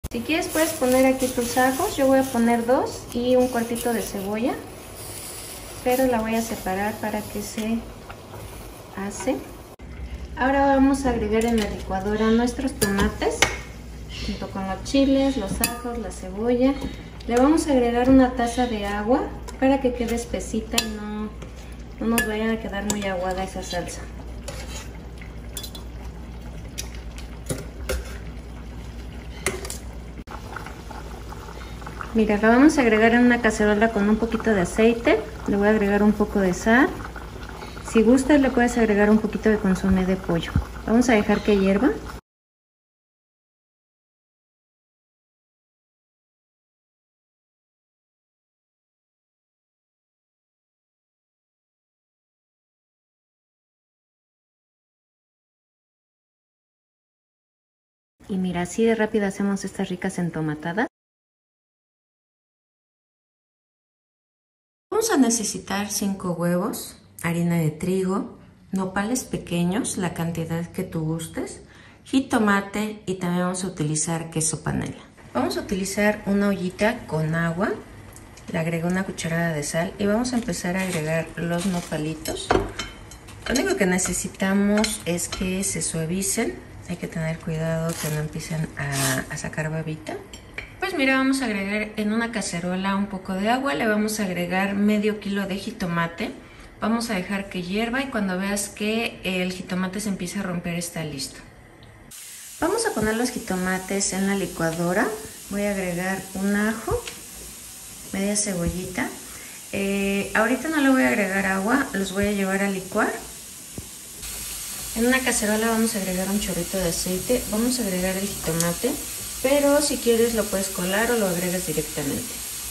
Si quieres puedes poner aquí tus ajos, yo voy a poner 2 y un cuartito de cebolla, pero la voy a separar para que se hace. Ahora vamos a agregar en la licuadora nuestros tomates, junto con los chiles, los ajos, la cebolla. Le vamos a agregar una taza de agua para que quede espesita y no nos vaya a quedar muy aguada esa salsa. Mira, la vamos a agregar en una cacerola con un poquito de aceite. Le voy a agregar un poco de sal. Si gustas le puedes agregar un poquito de consomé de pollo. Vamos a dejar que hierva. Y mira, así de rápido hacemos estas ricas entomatadas. Vamos a necesitar 5 huevos, harina de trigo, nopales pequeños, la cantidad que tú gustes, jitomate y también vamos a utilizar queso panela. Vamos a utilizar una ollita con agua, le agrego una cucharada de sal y vamos a empezar a agregar los nopalitos. Lo único que necesitamos es que se suavicen, hay que tener cuidado que no empiecen a sacar babita. Pues mira, vamos a agregar en una cacerola un poco de agua, le vamos a agregar medio kilo de jitomate, vamos a dejar que hierva y cuando veas que el jitomate se empieza a romper está listo. Vamos a poner los jitomates en la licuadora, voy a agregar un ajo, media cebollita, ahorita no le voy a agregar agua, los voy a llevar a licuar. En una cacerola vamos a agregar un chorrito de aceite, vamos a agregar el jitomate, pero si quieres lo puedes colar o lo agregas directamente.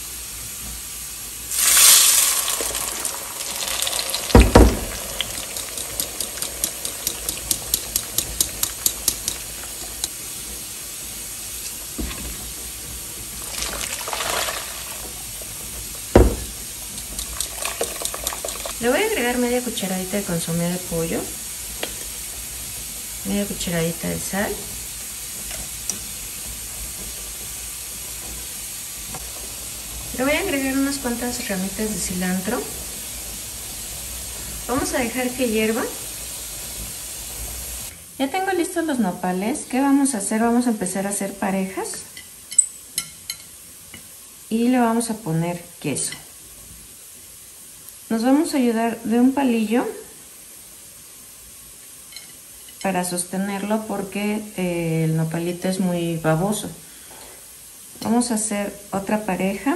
Le voy a agregar media cucharadita de consomé de pollo, media cucharadita de sal. Le voy a agregar unas cuantas ramitas de cilantro. Vamos a dejar que hierva. Ya tengo listos los nopales. ¿Qué vamos a hacer? Vamos a empezar a hacer parejas. Y le vamos a poner queso. Nos vamos a ayudar de un palillo para sostenerlo porque el nopalito es muy baboso. Vamos a hacer otra pareja.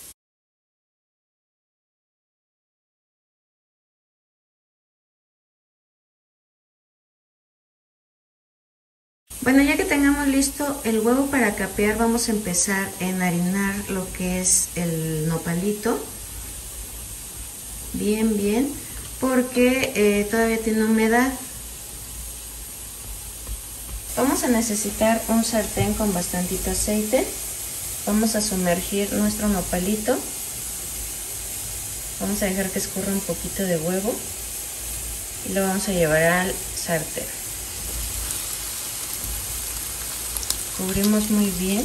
Bueno, ya que tengamos listo el huevo para capear, vamos a empezar a enharinar lo que es el nopalito. Bien, porque todavía tiene humedad. Vamos a necesitar un sartén con bastantito aceite. Vamos a sumergir nuestro nopalito. Vamos a dejar que escurra un poquito de huevo y lo vamos a llevar al sartén. Cubrimos muy bien.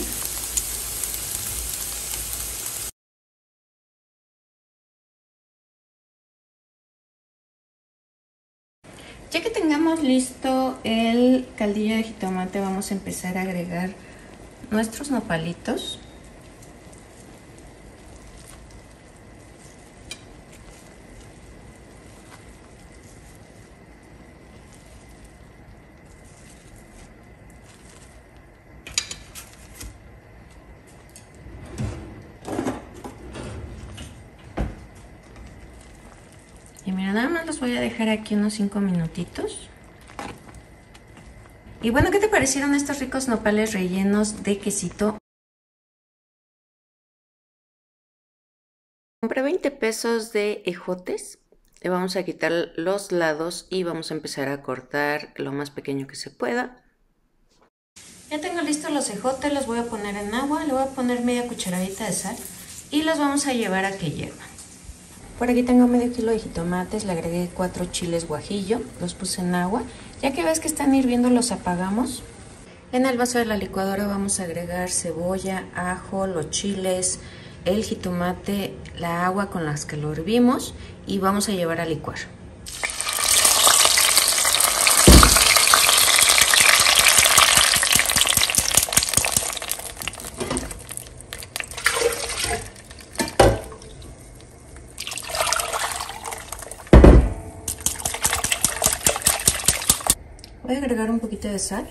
Ya que tengamos listo el caldillo de jitomate, vamos a empezar a agregar nuestros nopalitos. Y mira, nada más los voy a dejar aquí unos 5 minutitos. Y bueno, ¿qué te parecieron estos ricos nopales rellenos de quesito? Compré 20 pesos de ejotes. Le vamos a quitar los lados y vamos a empezar a cortar lo más pequeño que se pueda. Ya tengo listos los ejotes, los voy a poner en agua, le voy a poner media cucharadita de sal y los vamos a llevar a que hiervan. Por aquí tengo medio kilo de jitomates, le agregué 4 chiles guajillo, los puse en agua. Ya que ves que están hirviendo los apagamos. En el vaso de la licuadora vamos a agregar cebolla, ajo, los chiles, el jitomate, la agua con las que lo hervimos y vamos a llevar a licuar. Voy a agregar un poquito de sal,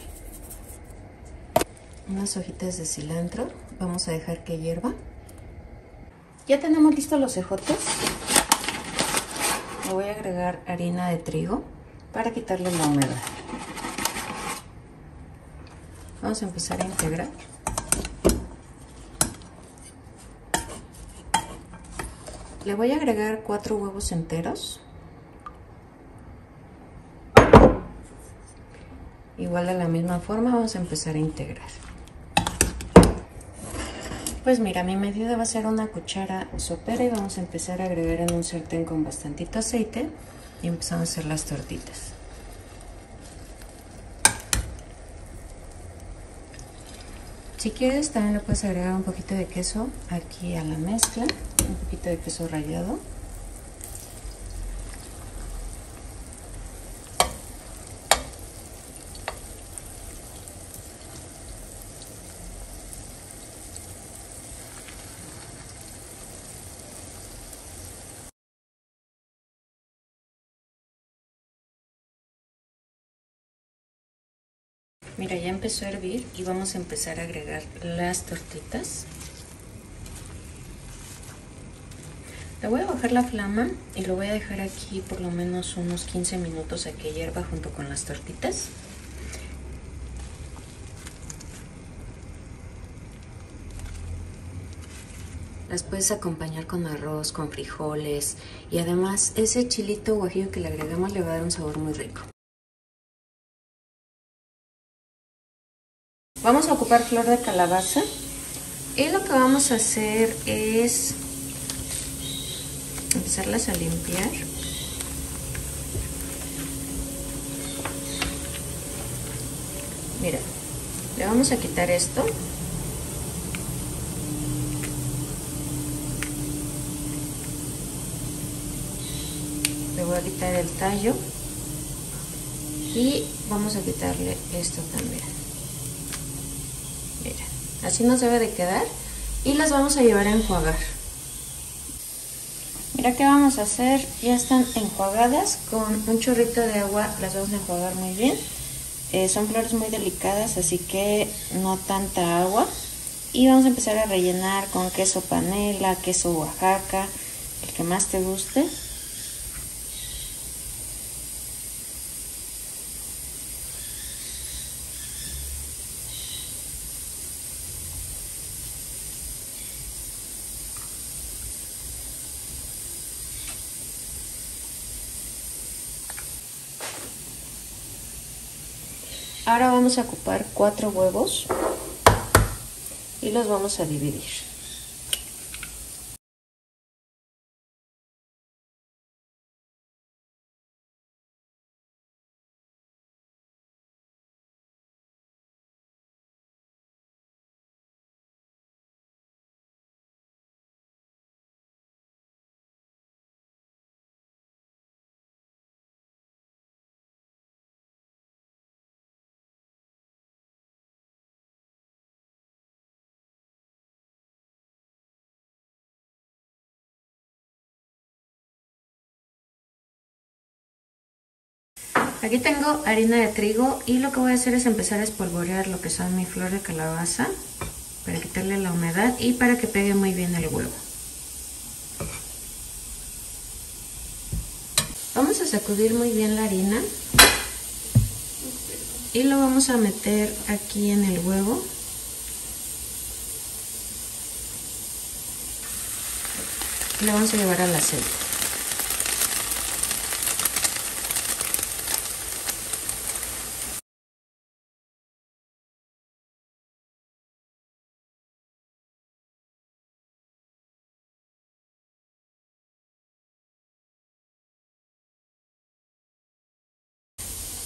unas hojitas de cilantro, vamos a dejar que hierva. Ya tenemos listos los ejotes. Le voy a agregar harina de trigo para quitarle la humedad. Vamos a empezar a integrar. Le voy a agregar 4 huevos enteros. Igual de la misma forma vamos a empezar a integrar. Pues mira, mi medida va a ser una cuchara sopera y vamos a empezar a agregar en un sartén con bastantito aceite y empezamos a hacer las tortitas. Si quieres también le puedes agregar un poquito de queso aquí a la mezcla, un poquito de queso rallado. Mira, ya empezó a hervir y vamos a empezar a agregar las tortitas. Le voy a bajar la flama y lo voy a dejar aquí por lo menos unos 15 minutos a que hierva junto con las tortitas. Las puedes acompañar con arroz, con frijoles y además ese chilito guajillo que le agregamos le va a dar un sabor muy rico. Vamos a ocupar flor de calabaza y lo que vamos a hacer es empezarlas a limpiar. Mira, le vamos a quitar esto. Le voy a quitar el tallo y vamos a quitarle esto también. Mira, así nos debe de quedar y las vamos a llevar a enjuagar. Mira qué vamos a hacer, ya están enjuagadas, con un chorrito de agua las vamos a enjuagar muy bien. Son flores muy delicadas, así que no tanta agua. Y vamos a empezar a rellenar con queso panela, queso Oaxaca, el que más te guste. Ahora vamos a ocupar 4 huevos y los vamos a dividir. Aquí tengo harina de trigo y lo que voy a hacer es empezar a espolvorear lo que son mi flor de calabaza para quitarle la humedad y para que pegue muy bien el huevo. Vamos a sacudir muy bien la harina y lo vamos a meter aquí en el huevo. Y lo vamos a llevar al aceite.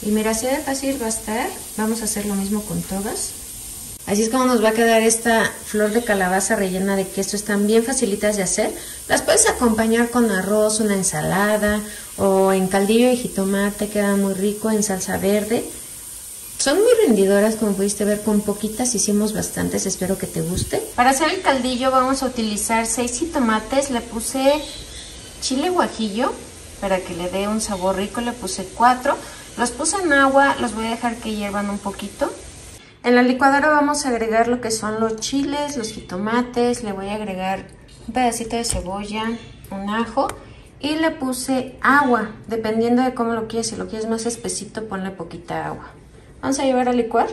Y mira, así de fácil va a estar. Vamos a hacer lo mismo con todas. Así es como nos va a quedar esta flor de calabaza rellena de queso. Están bien facilitas de hacer. Las puedes acompañar con arroz, una ensalada o en caldillo de jitomate. Queda muy rico, en salsa verde. Son muy rendidoras, como pudiste ver, con poquitas hicimos bastantes. Espero que te guste. Para hacer el caldillo vamos a utilizar 6 jitomates. Le puse chile guajillo para que le dé un sabor rico. Le puse 4. Los puse en agua. Los voy a dejar que hiervan un poquito. En la licuadora vamos a agregar lo que son los chiles, los jitomates, le voy a agregar un pedacito de cebolla, un ajo y le puse agua, dependiendo de cómo lo quieres. Si lo quieres más espesito, ponle poquita agua. Vamos a llevar a licuar.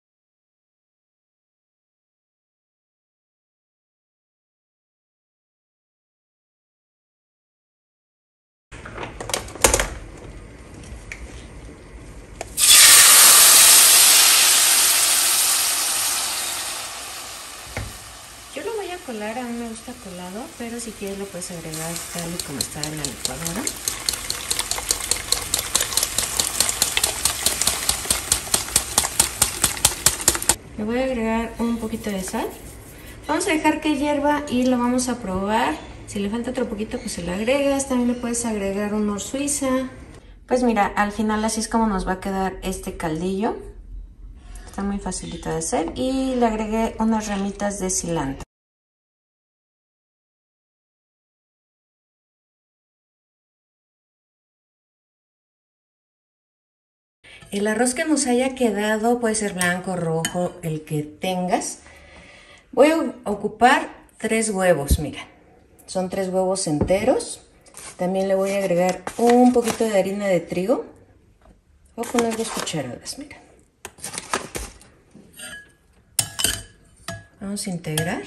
Yo lo voy a colar, a mí me gusta colado, pero si quieres lo puedes agregar tal y como está en la licuadora. Le voy a agregar un poquito de sal. Vamos a dejar que hierva y lo vamos a probar. Si le falta otro poquito, pues se le agregas. También le puedes agregar un nor suiza. Pues mira, al final así es como nos va a quedar este caldillo. Está muy facilito de hacer. Y le agregué unas ramitas de cilantro. El arroz que nos haya quedado puede ser blanco, rojo, el que tengas. Voy a ocupar 3 huevos, mira. Son 3 huevos enteros. También le voy a agregar un poquito de harina de trigo. Voy a poner 2 cucharadas, mira. Vamos a integrar.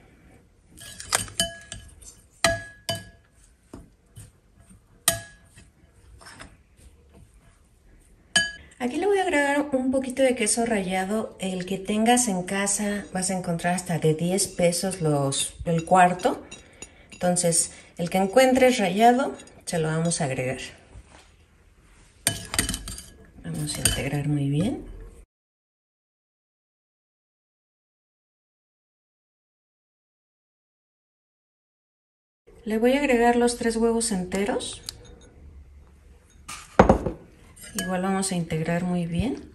Aquí le voy a agregar un poquito de queso rallado, el que tengas en casa. Vas a encontrar hasta de 10 pesos el cuarto. Entonces, el que encuentres rallado, se lo vamos a agregar. Vamos a integrar muy bien. Le voy a agregar los 3 huevos enteros. Igual vamos a integrar muy bien.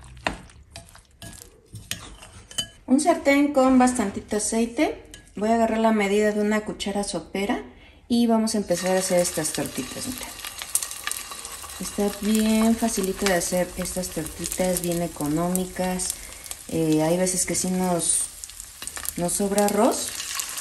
Un sartén con bastantito aceite. Voy a agarrar la medida de una cuchara sopera y vamos a empezar a hacer estas tortitas. Mira. Está bien facilito de hacer estas tortitas, bien económicas. Hay veces que sí nos sobra arroz.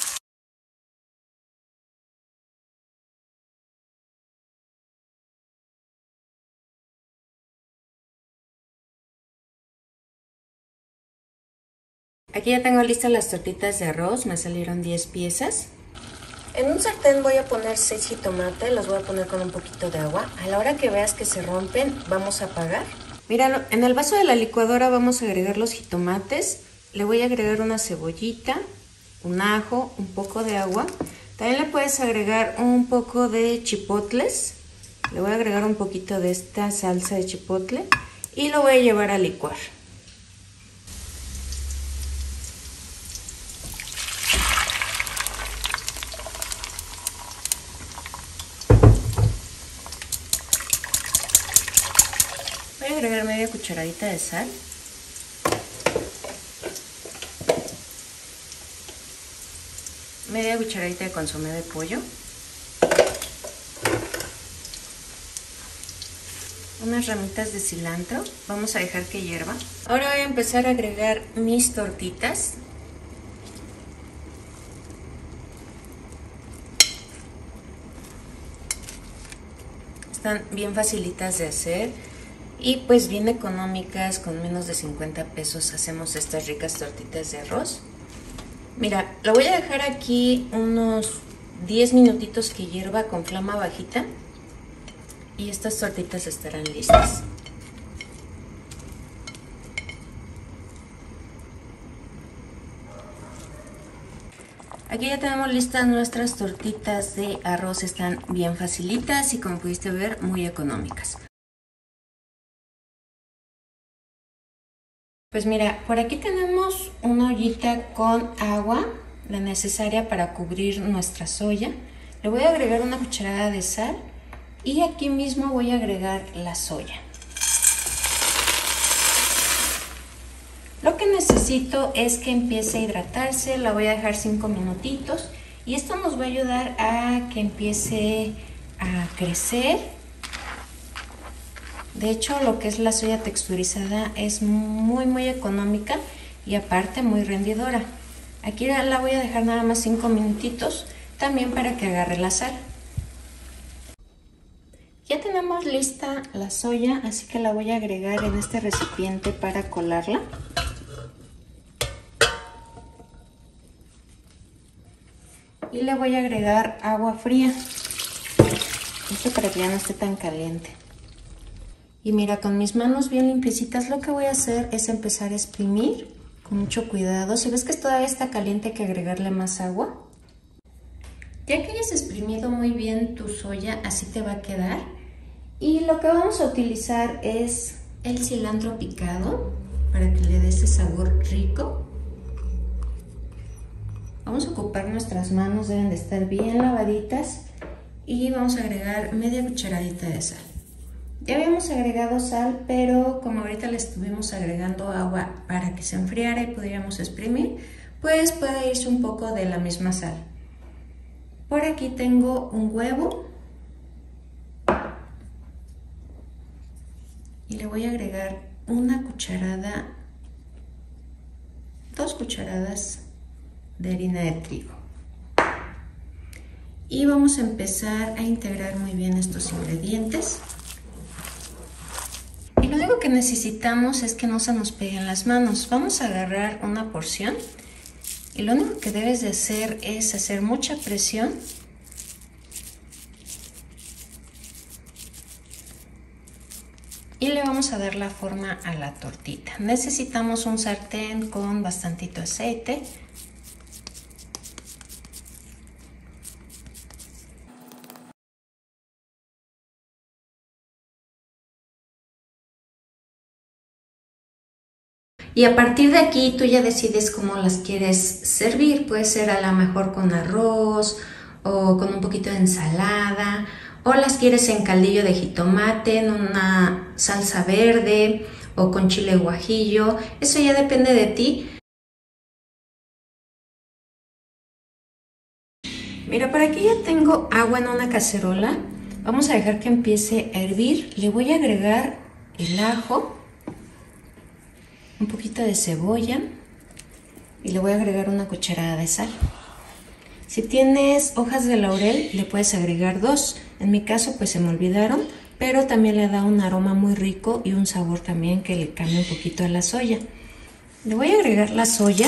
Aquí ya tengo listas las tortitas de arroz, me salieron 10 piezas. En un sartén voy a poner 6 jitomates, los voy a poner con un poquito de agua. A la hora que veas que se rompen, vamos a apagar. Mira, en el vaso de la licuadora vamos a agregar los jitomates. Le voy a agregar una cebollita, un ajo, un poco de agua. También le puedes agregar un poco de chipotles. Le voy a agregar un poquito de esta salsa de chipotle y lo voy a llevar a licuar. Voy a agregar media cucharadita de sal. Media cucharadita de consomé de pollo. Unas ramitas de cilantro. Vamos a dejar que hierva. Ahora voy a empezar a agregar mis tortitas. Están bien facilitas de hacer. Y pues bien económicas, con menos de 50 pesos hacemos estas ricas tortitas de arroz. Mira, lo voy a dejar aquí unos 10 minutitos que hierva con flama bajita. Y estas tortitas estarán listas. Aquí ya tenemos listas nuestras tortitas de arroz. Están bien facilitas y como pudiste ver, muy económicas. Pues mira, por aquí tenemos una ollita con agua, la necesaria para cubrir nuestra soya. Le voy a agregar una cucharada de sal y aquí mismo voy a agregar la soya. Lo que necesito es que empiece a hidratarse, la voy a dejar 5 minutitos y esto nos va a ayudar a que empiece a crecer. De hecho, lo que es la soya texturizada es muy económica y aparte muy rendidora. Aquí la voy a dejar nada más 5 minutitos, también para que agarre la sal. Ya tenemos lista la soya, así que la voy a agregar en este recipiente para colarla. Y le voy a agregar agua fría, esto para que ya no esté tan caliente. Y mira, con mis manos bien limpiecitas lo que voy a hacer es empezar a exprimir con mucho cuidado. Si ves que todavía está caliente, hay que agregarle más agua. Ya que hayas exprimido muy bien tu soya, así te va a quedar. Y lo que vamos a utilizar es el cilantro picado para que le dé ese sabor rico. Vamos a ocupar nuestras manos, deben de estar bien lavaditas. Y vamos a agregar media cucharadita de sal. Ya habíamos agregado sal, pero como ahorita le estuvimos agregando agua para que se enfriara y pudiéramos exprimir, pues puede irse un poco de la misma sal. Por aquí tengo un huevo y le voy a agregar una cucharada, 2 cucharadas de harina de trigo. Y vamos a empezar a integrar muy bien estos ingredientes. Y lo único que necesitamos es que no se nos peguen las manos. Vamos a agarrar una porción y lo único que debes de hacer es hacer mucha presión y le vamos a dar la forma a la tortita. Necesitamos un sartén con bastantito aceite. Y a partir de aquí tú ya decides cómo las quieres servir. Puede ser a lo mejor con arroz o con un poquito de ensalada, o las quieres en caldillo de jitomate, en una salsa verde o con chile guajillo. Eso ya depende de ti. Mira, por aquí ya tengo agua en una cacerola. Vamos a dejar que empiece a hervir. Le voy a agregar el ajo, un poquito de cebolla y le voy a agregar una cucharada de sal. Si tienes hojas de laurel, le puedes agregar 2. En mi caso, pues se me olvidaron, pero también le da un aroma muy rico y un sabor también que le cambia un poquito a la soya. Le voy a agregar la soya.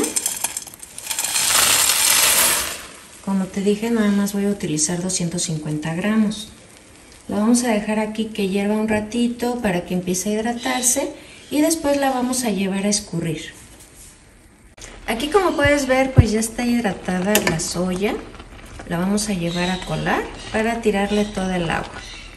Como te dije, nada más voy a utilizar 250 gramos. La vamos a dejar aquí que hierva un ratito para que empiece a hidratarse. Y después la vamos a llevar a escurrir. Aquí, como puedes ver, pues ya está hidratada la soya. La vamos a llevar a colar para tirarle toda el agua.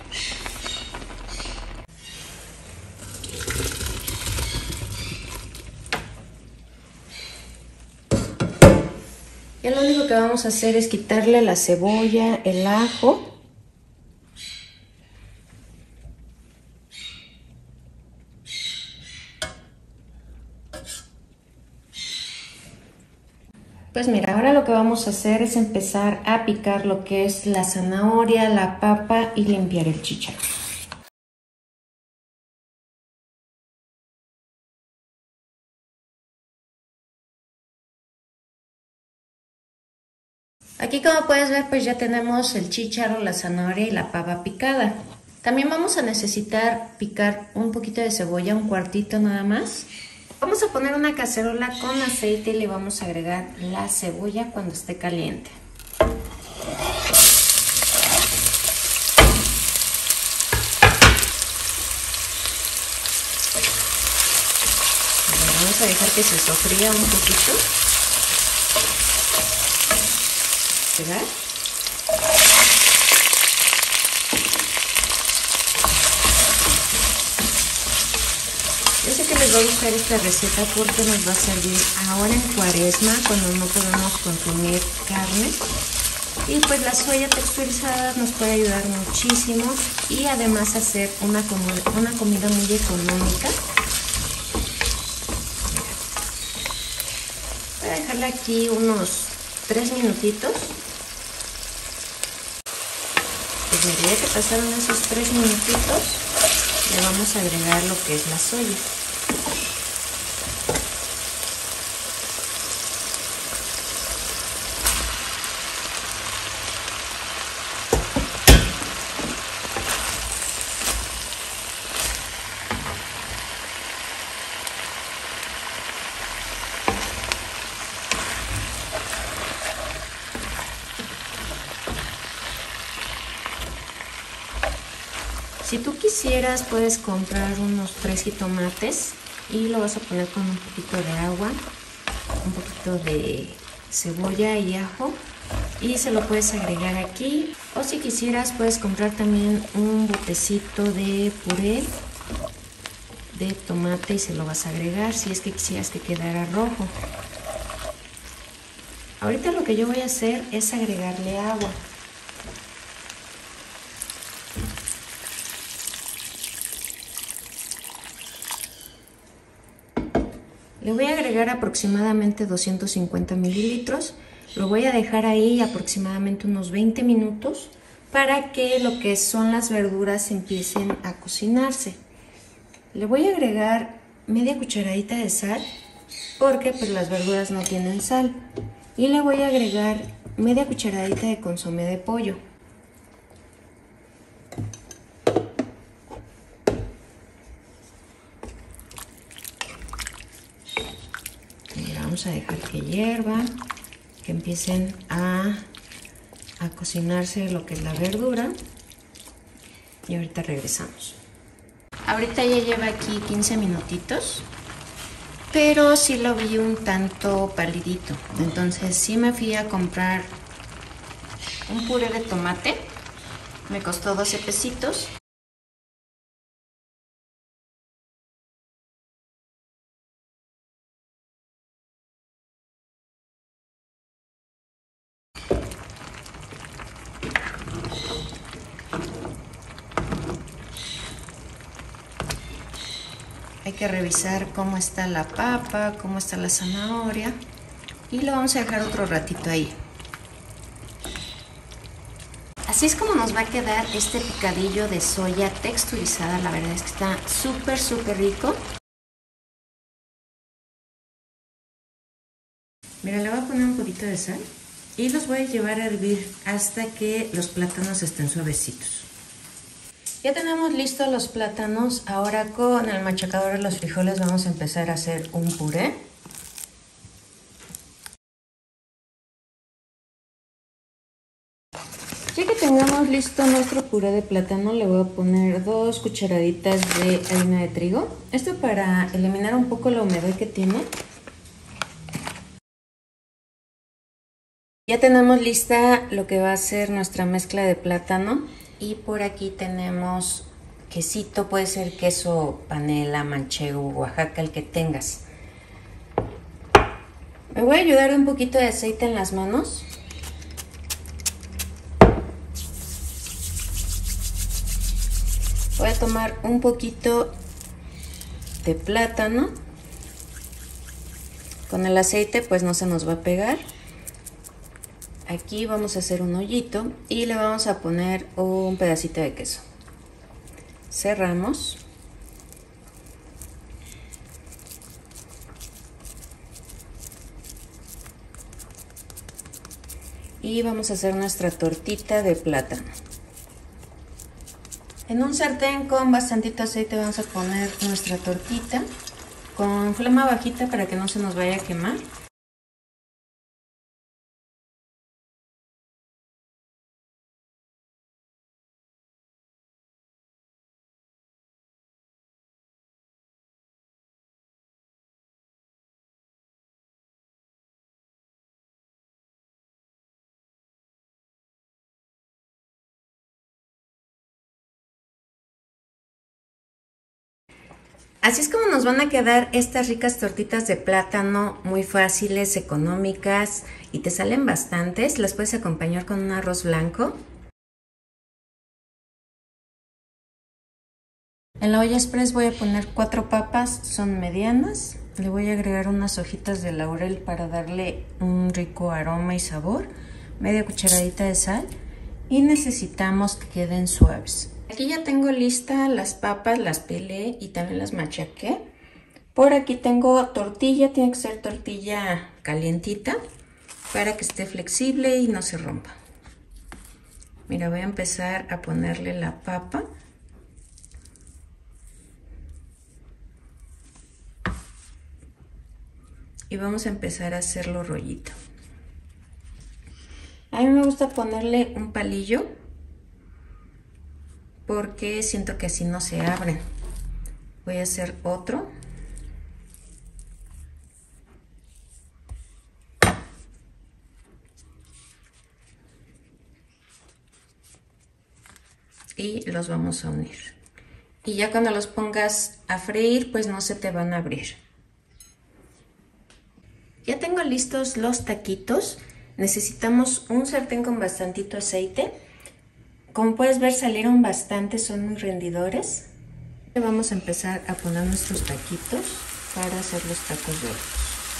Ya lo único que vamos a hacer es quitarle la cebolla, el ajo. Pues mira, ahora lo que vamos a hacer es empezar a picar lo que es la zanahoria, la papa y limpiar el chícharo. Aquí, como puedes ver, pues ya tenemos el chícharo, la zanahoria y la papa picada. También vamos a necesitar picar un poquito de cebolla, un cuartito nada más. Vamos a poner una cacerola con aceite y le vamos a agregar la cebolla cuando esté caliente. Vamos a dejar que se sofría un poquito. ¿Verdad? Yo sé que les va a gustar esta receta porque nos va a servir ahora en Cuaresma, cuando no podemos consumir carne. Y pues la soya texturizada nos puede ayudar muchísimo y además hacer una comida muy económica. Voy a dejarla aquí unos 3 minutitos. Pues ya que pasaron esos 3 minutitos, le vamos a agregar lo que es la soya. Si tú quisieras, puedes comprar unos 3 jitomates y lo vas a poner con un poquito de agua, un poquito de cebolla y ajo y se lo puedes agregar aquí. O si quisieras, puedes comprar también un botecito de puré de tomate y se lo vas a agregar si es que quisieras que quedara rojo. Ahorita lo que yo voy a hacer es agregarle agua. Le voy a agregar aproximadamente 250 mililitros. Lo voy a dejar ahí aproximadamente unos 20 minutos para que lo que son las verduras empiecen a cocinarse. Le voy a agregar media cucharadita de sal porque pues las verduras no tienen sal. Y le voy a agregar media cucharadita de consomé de pollo. Vamos a dejar que hierva, que empiecen a cocinarse lo que es la verdura y ahorita regresamos. Ahorita ya lleva aquí 15 minutitos, pero sí lo vi un tanto palidito, entonces sí me fui a comprar un puré de tomate, me costó 12 pesitos. Hay que revisar cómo está la papa, cómo está la zanahoria y lo vamos a dejar otro ratito ahí. Así es como nos va a quedar este picadillo de soya texturizada. La verdad es que está súper rico. Mira, le voy a poner un poquito de sal y los voy a llevar a hervir hasta que los plátanos estén suavecitos. Ya tenemos listos los plátanos. Ahora con el machacador de los frijoles vamos a empezar a hacer un puré. Ya que tengamos listo nuestro puré de plátano, le voy a poner 2 cucharaditas de harina de trigo. Esto para eliminar un poco la humedad que tiene. Ya tenemos lista lo que va a ser nuestra mezcla de plátano. Y por aquí tenemos quesito, puede ser queso panela, manchego, Oaxaca, el que tengas. Me voy a ayudar un poquito de aceite en las manos. Voy a tomar un poquito de plátano. Con el aceite pues no se nos va a pegar. Aquí vamos a hacer un hoyito y le vamos a poner un pedacito de queso. Cerramos. Y vamos a hacer nuestra tortita de plátano. En un sartén con bastantito aceite vamos a poner nuestra tortita con flama bajita para que no se nos vaya a quemar. Así es como nos van a quedar estas ricas tortitas de plátano, muy fáciles, económicas y te salen bastantes. Las puedes acompañar con un arroz blanco. En la olla express voy a poner 4 papas, son medianas. Le voy a agregar unas hojitas de laurel para darle un rico aroma y sabor. Media cucharadita de sal y necesitamos que queden suaves. Aquí ya tengo listas las papas, las pelé y también las machaqué. Por aquí tengo tortilla, tiene que ser tortilla calientita para que esté flexible y no se rompa. Mira, voy a empezar a ponerle la papa. Y vamos a empezar a hacerlo rollito. A mí me gusta ponerle un palillo porque siento que así no se abren. Voy a hacer otro. Y los vamos a unir. Y ya cuando los pongas a freír, pues no se te van a abrir. Ya tengo listos los taquitos. Necesitamos un sartén con bastantito aceite. Como puedes ver, salieron bastante, son muy rendidores. Vamos a empezar a poner nuestros taquitos para hacer los tacos de arroz.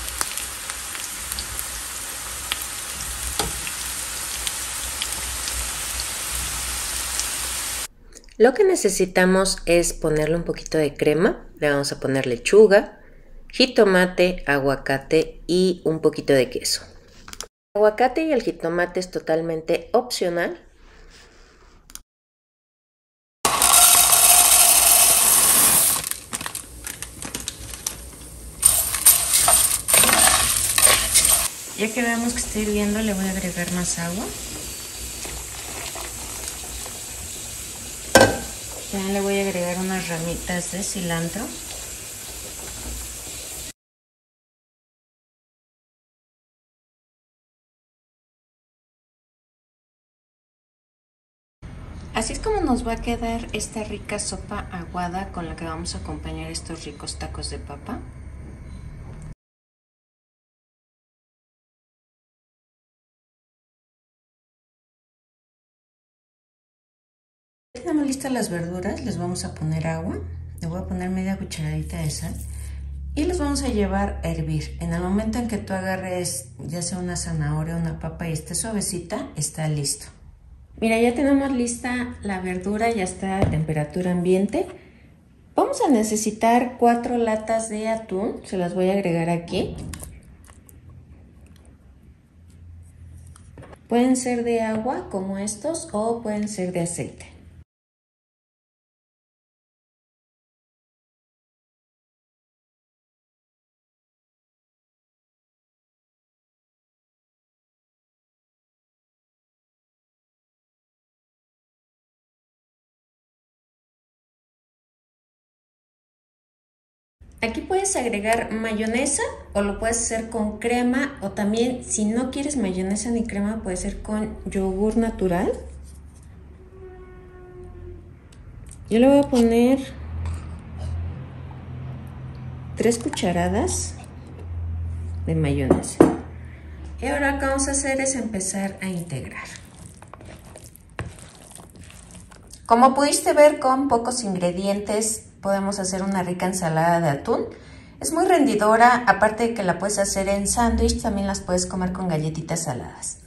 Lo que necesitamos es ponerle un poquito de crema. Le vamos a poner lechuga, jitomate, aguacate y un poquito de queso. El aguacate y el jitomate es totalmente opcional. Ya que veamos que está hirviendo, le voy a agregar más agua. También le voy a agregar unas ramitas de cilantro. Así es como nos va a quedar esta rica sopa aguada con la que vamos a acompañar estos ricos tacos de papa. Tenemos listas las verduras, les vamos a poner agua, le voy a poner media cucharadita de sal y los vamos a llevar a hervir. En el momento en que tú agarres ya sea una zanahoria o una papa y esté suavecita, está listo. Mira, ya tenemos lista la verdura, ya está a temperatura ambiente. Vamos a necesitar 4 latas de atún, se las voy a agregar aquí. Pueden ser de agua como estos o pueden ser de aceite. Aquí puedes agregar mayonesa o lo puedes hacer con crema o también si no quieres mayonesa ni crema puede ser con yogur natural. Yo le voy a poner 3 cucharadas de mayonesa. Y ahora lo que vamos a hacer es empezar a integrar. Como pudiste ver, con pocos ingredientes podemos hacer una rica ensalada de atún. Es muy rendidora, aparte de que la puedes hacer en sándwich, también las puedes comer con galletitas saladas.